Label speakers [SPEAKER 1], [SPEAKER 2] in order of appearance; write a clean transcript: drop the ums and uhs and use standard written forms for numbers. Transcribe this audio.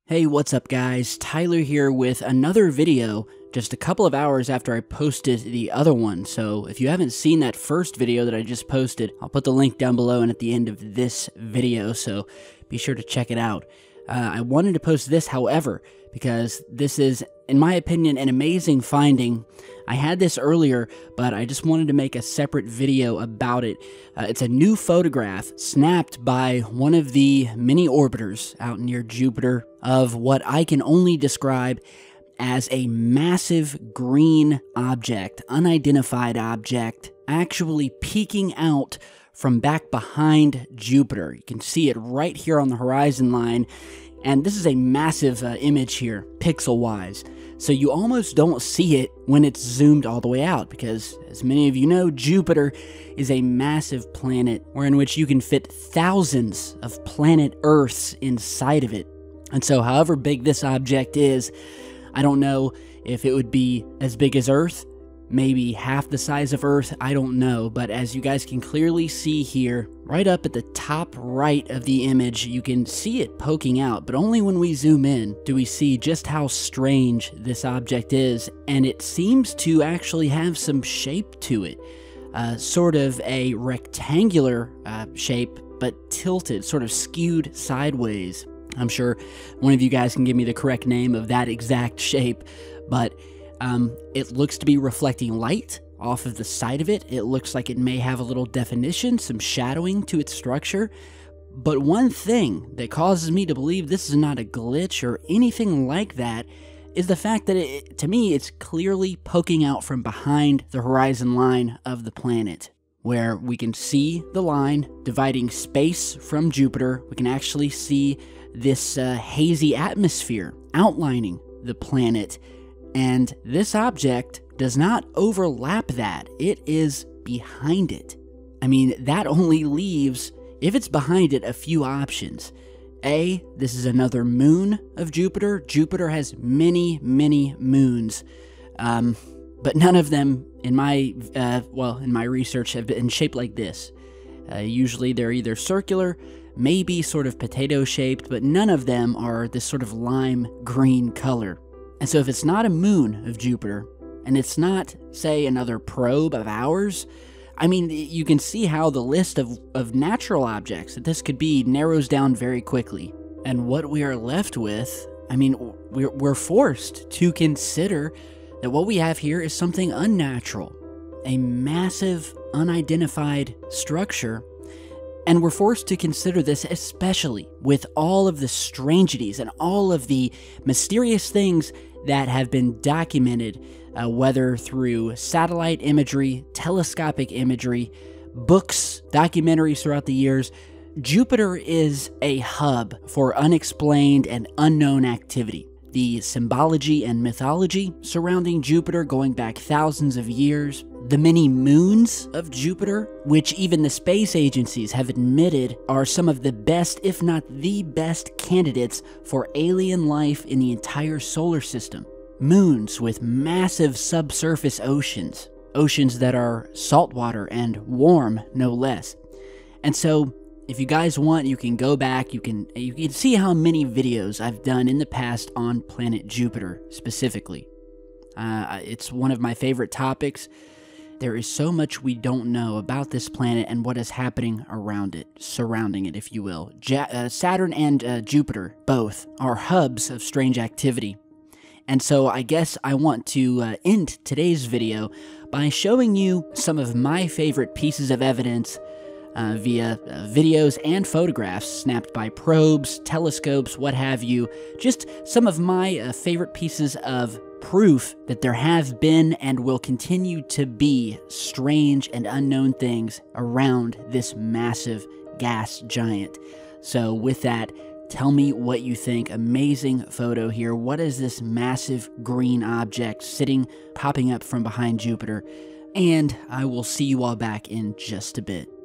[SPEAKER 1] Hey, what's up guys? Tyler here with another video just a couple of hours after I posted the other one. So if you haven't seen that first video that I just posted, I'll put the link down below and at the end of this video, so be sure to check it out. I wanted to post this, however, because this is, in my opinion, an amazing finding. I had this earlier, but I just wanted to make a separate video about it. It's a new photograph snapped by one of the mini orbiters out near Jupiter of what I can only describe as a massive green object, unidentified object, actually peeking out from back behind Jupiter. You can see it right here on the horizon line, and this is a massive image here, pixel-wise. So you almost don't see it when it's zoomed all the way out, because as many of you know, Jupiter is a massive planet in which you can fit thousands of planet Earths inside of it. And so however big this object is, I don't know if it would be as big as Earth, maybe half the size of Earth, I don't know, but as you guys can clearly see here, right up at the top right of the image, you can see it poking out, but only when we zoom in do we see just how strange this object is, and it seems to actually have some shape to it, sort of a rectangular shape, but tilted, sort of skewed sideways. I'm sure one of you guys can give me the correct name of that exact shape, but it looks to be reflecting light off of the side of it. It looks like it may have a little definition, some shadowing to its structure. But one thing that causes me to believe this is not a glitch or anything like that is the fact that, to me, it's clearly poking out from behind the horizon line of the planet, where we can see the line dividing space from Jupiter. We can actually see this hazy atmosphere outlining the planet. And this object does not overlap that. It is behind it. I mean, that only leaves, if it's behind it, a few options. A, this is another moon of Jupiter. Jupiter has many, many moons. But none of them, in my research, have been shaped like this. Usually they're either circular, maybe sort of potato-shaped, but none of them are this sort of lime green color. And so if it's not a moon of Jupiter, and it's not, say, another probe of ours, I mean, you can see how the list of natural objects that this could be narrows down very quickly. And what we are left with, I mean, we're forced to consider that what we have here is something unnatural, a massive, unidentified structure. And we're forced to consider this, especially with all of the strangeties and all of the mysterious things that have been documented, whether through satellite imagery, telescopic imagery, books, documentaries throughout the years. Jupiter is a hub for unexplained and unknown activity. The symbology and mythology surrounding Jupiter going back thousands of years, the many moons of Jupiter, which even the space agencies have admitted are some of the best, if not the best, candidates for alien life in the entire solar system. Moons with massive subsurface oceans, oceans that are saltwater and warm, no less. And so, if you guys want, you can go back, you can see how many videos I've done in the past on planet Jupiter specifically. It's one of my favorite topics. There is so much we don't know about this planet and what is happening around it, surrounding it, if you will. Saturn and Jupiter, both, are hubs of strange activity. And so I guess I want to end today's video by showing you some of my favorite pieces of evidence via videos and photographs snapped by probes, telescopes, what have you. Just some of my favorite pieces of proof that there have been and will continue to be strange and unknown things around this massive gas giant. So with that, tell me what you think. Amazing photo here. What is this massive green object popping up from behind Jupiter? And I will see you all back in just a bit.